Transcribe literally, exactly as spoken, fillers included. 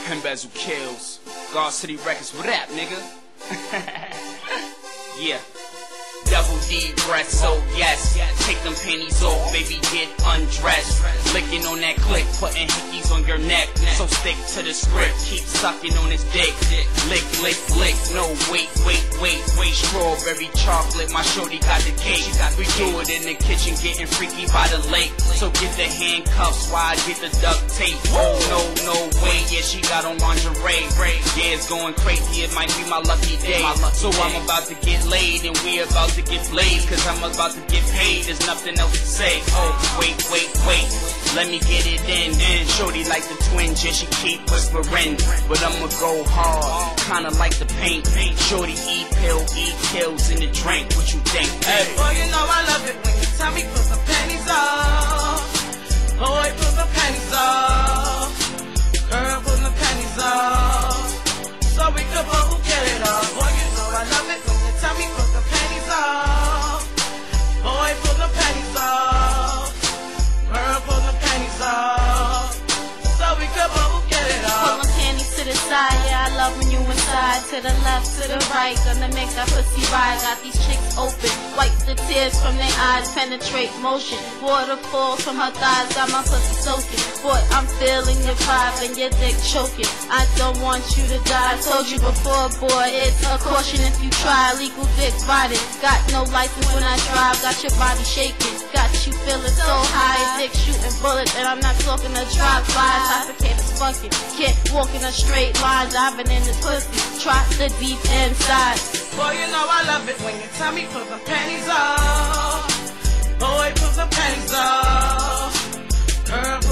Pen bezel kills. God City Records, what up, nigga? Yeah. Double D breath, so yes. Take them panties off, baby, get undressed. Licking on that click, putting hickeys on your neck. So stick to the script, keep sucking on his dick. Lick, lick, lick, no wait, wait, wait, wait. Strawberry chocolate, my shorty got the cake. We do it in the kitchen, getting freaky by the lake. So get the handcuffs while I get the duct tape. Oh no, no way, yeah, she got on lingerie. Yeah, it's going crazy, it might be my lucky day. So I'm about to get laid and we about to get blazed, cause I'm about to get paid, there's nothing else to say. Oh, wait, wait, wait, let me get it in. Shorty like the twins, yeah, she keep whispering, but I'ma go hard, kinda like the paint. Shorty eat pill, eat kills in the drink, what you think? Hey. Boy, you know I love it when you tell me put the panties off. Boy, put the panties off. Girl, put the panties off. So we can both get it off. Boy, you know I love it when you tell me put the panties off. Boy, put the panties off. Girl, put the panties off. So we can both get it off. Pull them panties to the side, yeah, I love when you inside. To the left, to the right, gonna make that pussy ride. Got these chicks open, wipe the tears from their eyes, penetrate motion. Waterfalls from her thighs, got my pussy soaking. Boy, I'm feeling your vibe and your dick choking. I don't want you to die, I told you before, boy, it's a caution if you try. Legal dick riding, got no license when I drive, got your body shaking. Got you feeling so high, dick shooting bullets, and I'm not talking to drive-bys. Suffocated as fucking, can't walk in a straight line, diving in the pussy, try the deep inside. Boy, you know I love it when you tell me put the panties off. Boy, put the panties off. Girl,